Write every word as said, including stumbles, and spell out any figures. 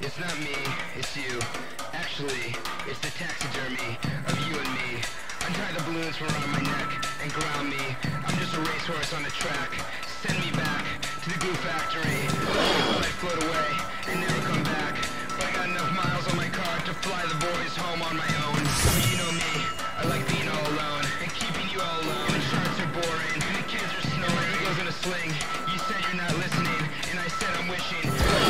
It's not me, it's you. Actually, it's the taxidermy of you and me. Untie the balloons from around my neck and ground me. I'm just a racehorse on a track. Send me back to the glue factory. I might float away and never come back, but I got enough miles on my car to fly the boys home on my own. But you know me, I like being all alone and keeping you all alone. The charts are boring and the kids are snoring. It goes in a sling. You said you're not listening, and I said I'm wishing.